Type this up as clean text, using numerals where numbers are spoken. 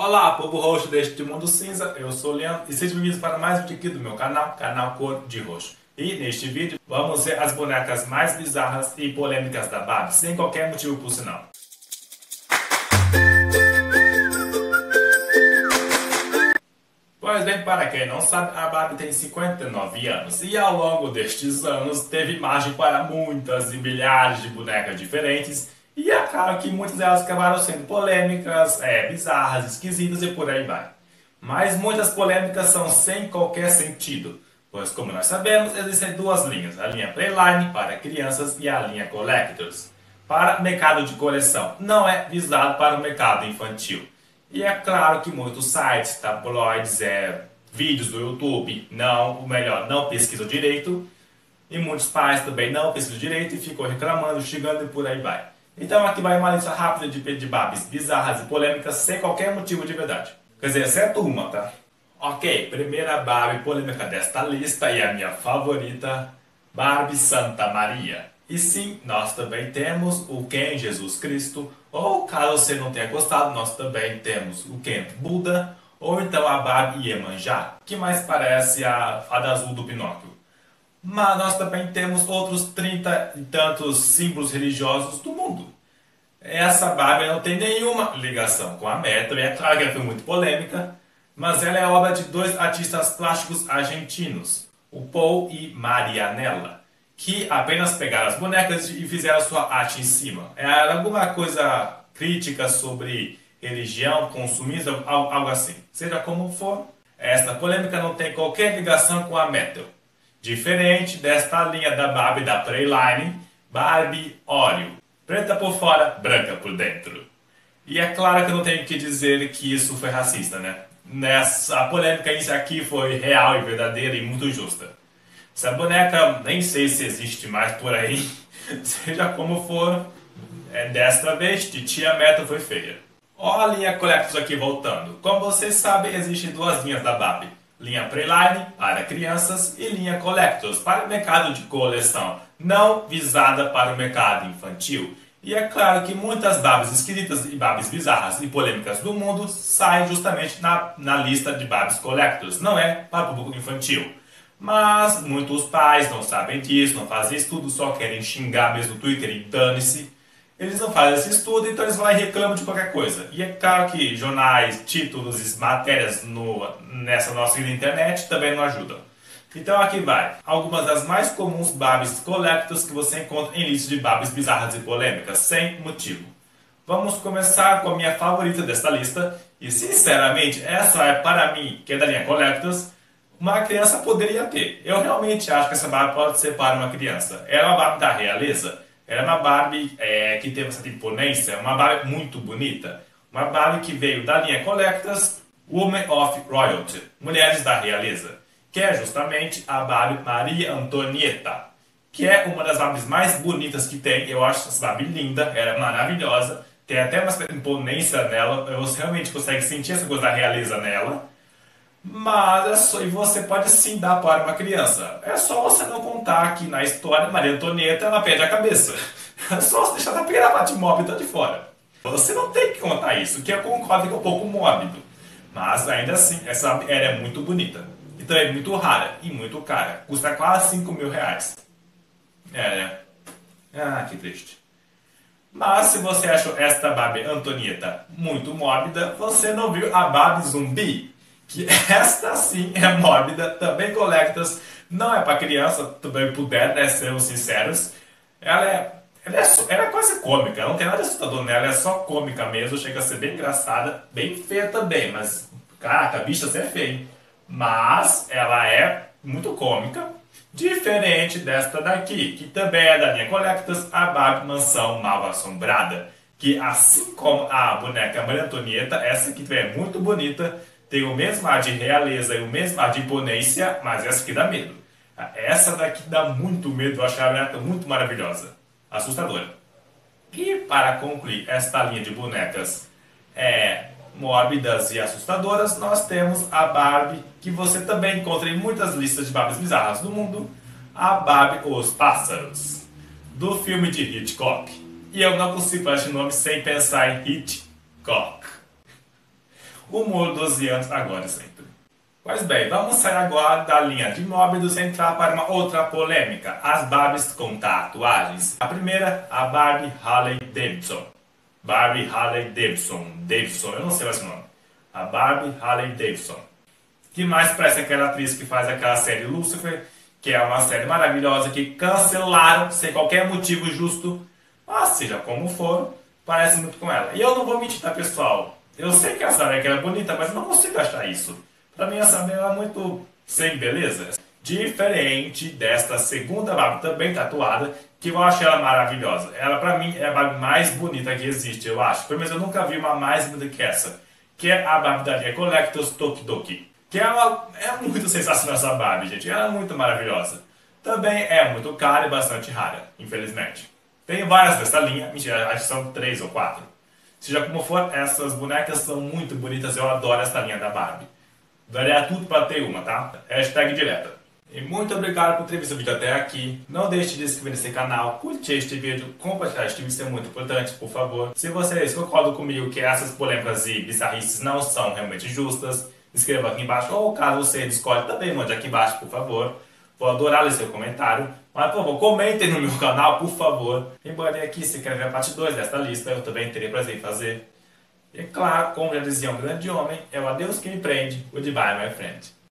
Olá, povo roxo deste mundo cinza, eu sou o Leandro e sejam bem-vindos para mais um vídeo aqui do meu canal Cor de Roxo. E neste vídeo vamos ver as bonecas mais bizarras e polêmicas da Barbie, sem qualquer motivo por sinal. Pois bem, para quem não sabe, a Barbie tem 59 anos e ao longo destes anos teve imagem para muitas e milhares de bonecas diferentes. E é claro que muitas delas acabaram sendo polêmicas, bizarras, esquisitas e por aí vai. Mas muitas polêmicas são sem qualquer sentido, pois como nós sabemos, existem duas linhas, a linha Playline para crianças e a linha Collectors. Para mercado de coleção, não é visado para o mercado infantil. E é claro que muitos sites, tabloides, vídeos do YouTube, não pesquisam direito. E muitos pais também não pesquisam direito e ficam reclamando, xingando e por aí vai. Então aqui vai uma lista rápida de Barbies bizarras e polêmicas sem qualquer motivo de verdade. Quer dizer, exceto uma, tá? Ok, primeira Barbie polêmica desta lista e a minha favorita, Barbie Santa Maria. E sim, nós também temos o Ken Jesus Cristo, ou caso você não tenha gostado, nós também temos o Ken Buda, ou então a Barbie Iemanjá, que mais parece a fada azul do Pinóquio. Mas nós também temos outros 30 e tantos símbolos religiosos do mundo. Essa Barbie não tem nenhuma ligação com a Metro, e é claro que ela foi muito polêmica, mas ela é obra de dois artistas plásticos argentinos, o Paul e Marianela, que apenas pegaram as bonecas e fizeram sua arte em cima. Era alguma coisa crítica sobre religião, consumismo, algo assim. Seja como for, esta polêmica não tem qualquer ligação com a Metro. Diferente desta linha da Barbie da Playline, Barbie Oreo. Preta por fora, branca por dentro. E é claro que eu não tenho que dizer que isso foi racista, né? A polêmica em si aqui foi real e verdadeira e muito justa. Essa boneca, nem sei se existe mais por aí. Seja como for, desta vez, Titia Metro foi feia. Olha a linha Collectors aqui voltando. Como vocês sabem, existem duas linhas da Barbie. Linha Playline para crianças e linha Collectors para o mercado de coleção, não visada para o mercado infantil. E é claro que muitas Barbies esquisitas e Barbies bizarras e polêmicas do mundo saem justamente na lista de Barbies Collectors, não é para o público infantil. Mas muitos pais não sabem disso, não fazem estudo, só querem xingar mesmo no Twitter e dane-se. Eles não fazem esse estudo, então eles vão lá e reclamam de qualquer coisa. E é claro que jornais, títulos e matérias nessa nossa vida internet também não ajudam. Então aqui vai. Algumas das mais comuns Barbies Collectors que você encontra em listas de Barbies bizarras e polêmicas, sem motivo. Vamos começar com a minha favorita desta lista. E sinceramente, essa é para mim, que é da linha Collectors, uma criança poderia ter. Eu realmente acho que essa Barbie pode ser para uma criança. Ela é uma Barbie da realeza. Ela é uma Barbie que teve essa imponência, uma Barbie muito bonita. Uma Barbie que veio da linha Collectors, Women of Royalty, Mulheres da Realeza, que é justamente a Barbie Maria Antonieta, que é uma das Barbies mais bonitas que tem. Eu acho essa Barbie linda, ela é maravilhosa, tem até uma imponência nela, você realmente consegue sentir essa coisa da realeza nela. Mas e você pode sim dar para uma criança. É só você não contar que na história Maria Antonieta ela perde a cabeça. É só você deixar da primeira parte mórbida de fora. Você não tem que contar isso, que eu concordo que é um pouco mórbido. Mas ainda assim, essa ela é muito bonita. E também muito rara e muito cara. Custa quase 5 mil reais. Né? Ah, que triste. Mas se você achou esta Barbie Antonieta muito mórbida, você não viu a Barbie Zumbi. Que esta sim é mórbida, também Collectors, não é para criança, também puder, né, sermos sinceros. Ela é quase cômica, não tem nada de assustador nela, é só cômica mesmo, chega a ser bem engraçada, bem feia também, mas, caraca, a bicha é feia, hein? Mas ela é muito cômica, diferente desta daqui, que também é da linha Collectors, a Barbie Mansão Mal Assombrada, que assim como a boneca Maria Antonieta, essa aqui também é muito bonita, tem o mesmo ar de realeza e o mesmo ar de imponência, mas essa aqui dá medo. Essa daqui dá muito medo, eu acho a boneca muito maravilhosa. Assustadora. E para concluir esta linha de bonecas mórbidas e assustadoras, nós temos a Barbie, que você também encontra em muitas listas de Barbies bizarras do mundo, a Barbie Os Pássaros, do filme de Hitchcock. E eu não consigo falar esse nome sem pensar em Hitchcock. humor 12 anos, agora e sempre. Pois bem, vamos sair agora da linha de mórbdos e entrar para uma outra polêmica, as Barbies com tatuagens. A primeira, a Barbie Harley Davidson. Barbie Harley Davidson, eu não sei mais o nome. A Barbie Harley Davidson. Que mais parece aquela atriz que faz aquela série Lucifer, que é uma série maravilhosa que cancelaram sem qualquer motivo justo. Mas seja como for, parece muito com ela. E eu não vou mentir, tá, pessoal? Eu sei que a Sarah é bonita, mas eu não consigo achar isso. Pra mim, essa Sarah é muito sem beleza. Diferente desta segunda Barbie, também tatuada, que eu acho ela maravilhosa. Ela, pra mim, é a Barbie mais bonita que existe, eu acho. Pelo menos eu nunca vi uma mais bonita que essa. Que é a Barbie da linha Collectors Tokidoki. Que ela é muito sensacional essa Barbie, gente. Ela é muito maravilhosa. Também é muito cara e bastante rara, infelizmente. Tem várias dessa linha. Mentira, acho que são 3 ou 4. Seja como for, essas bonecas são muito bonitas. Eu adoro essa linha da Barbie. Daria tudo pra ter uma, tá? Hashtag direta. E muito obrigado por ter visto o vídeo até aqui. Não deixe de se inscrever nesse canal, curtir este vídeo, compartilhar este vídeo, isso é muito importante, por favor. Se vocês concordam comigo que essas polêmicas e bizarrices não são realmente justas, escreva aqui embaixo. Ou caso você discorde, também mande aqui embaixo, por favor. Vou adorar ler seu comentário. Mas, por favor, comentem no meu canal, por favor. Lembrem aqui, se quer ver a parte 2 desta lista, eu também terei prazer em fazer. E claro, como já dizia um grande homem, é o adeus que me prende, goodbye, my friend.